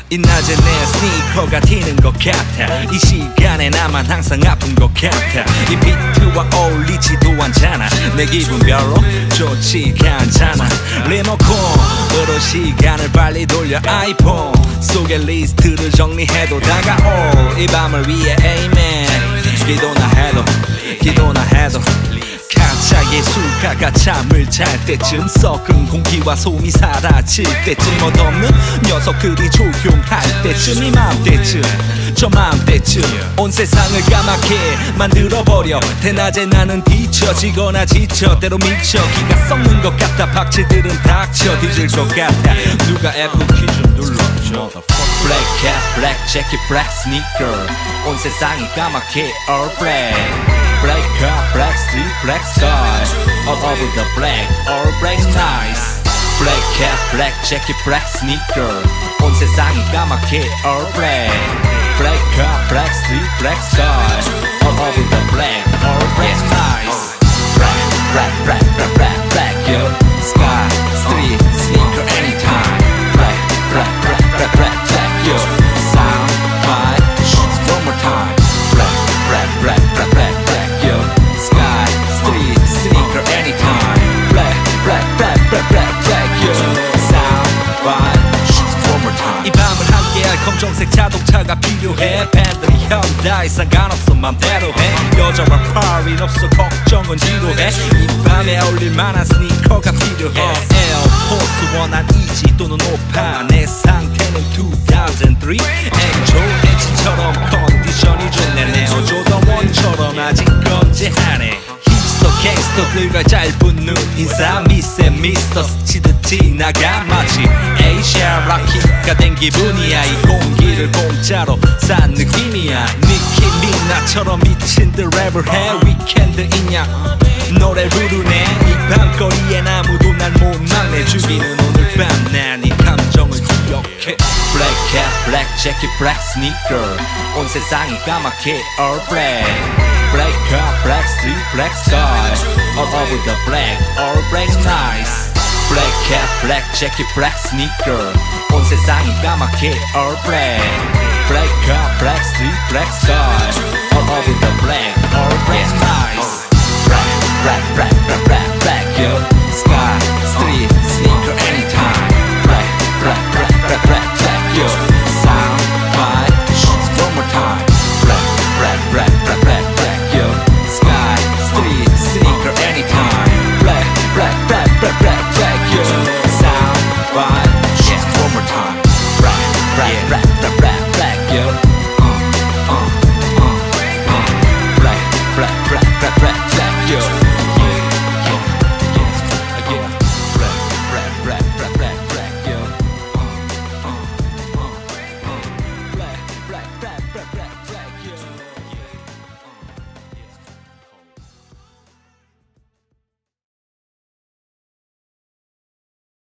이 낮에 내 스니커가 튀는 것 같아. 이 시간에 나만 항상 아픈 것 같아. 이 비트와 어울리지도 않잖아. 내 기분 별로 좋지가 않잖아. 리모컨으로 시간을 빨리 돌려 아이폰 속에 리스트를 정리해도 다가올 이 밤을 위해 Amen. 기도나 해도 가짜의 수가가 잠을 잘 때쯤 썩은 공기와 소음이 사라질 때쯤 멋없는 녀석들이 조용할 때쯤 이맘때쯤 저맘때쯤 온 세상을 까맣게 만들어버려. 대낮에 나는 뒤처지거나 지쳐 때로 미쳐 기가 썩는 것 같아. 박치들은 닥쳐 뒤질 것 같아. 누가 F 키 좀 눌러줘. Black cap, black jacket, black sneaker 온 세상이 까맣게 all black. Black car, black street, black sky all over the black, all black nice. Black cap, black jacket, black sneaker 온 세상이 까맣게 all black. Black car, black street, black sky all over the black, all black nice. Black, black, black, black, black, yo. Sky, street, sneaker anytime. Black, black, black, black, black, black, yo. Sound, vibe, shoot one more time. Black, black, black, black, black, black, yo. Sky, street, sneaker anytime. Black, black, black, black, black, black, yo. Sound, vibe, shoot one more time. 이 밤을 함께할 검정색 자동차가 필요해. 팬들이 현다에 상관없어 맘대로 해. 여자와 파리는 없어 걱정은 지루해. 이 밤에 어울릴 만한 스니커가 필요해. 에어포스 원한 이지 또는 오파. 내 상태는 2003 엔조 엔진처럼 컨디션이 좋네. 네오 조던 원처럼 아직 건재하네. 힙스터 갱스터들과 짧은 눈 인사 미세 미스터 스치듯 지나가 마치 에이샤 락키가 된 기분이야. 이 공기를 공짜로 산 느낌이야. 니키 미나처럼 미친 듯 랩을 해. 위켄드 있냐 노래 부르네. 이 밤거리엔 아무도 날 못 막내. 죽이는 오늘 밤 난 이 감정을 기억해. Black cap, black jacket, black sneaker 온 세상이 까맣게 all black. Black car, black street, black sky all over the black, all black nice. Black cap, black jacket, black sneaker 온 세상이 까맣게 all black. Black car, black street, black sky all over the black, all black nice. Black, black, black, black, black, yo. Sky, street, sneaker anytime. Black, black, black, black, black, black, yo. Sound, vibe, shoot one more time. Black, black, black, black, black, black, yo. Sky, street, sneaker anytime. Black, black, black, black, black, black, yo. Sound, vibe, shoot one more time. Black, black, black, black, black, black, yo.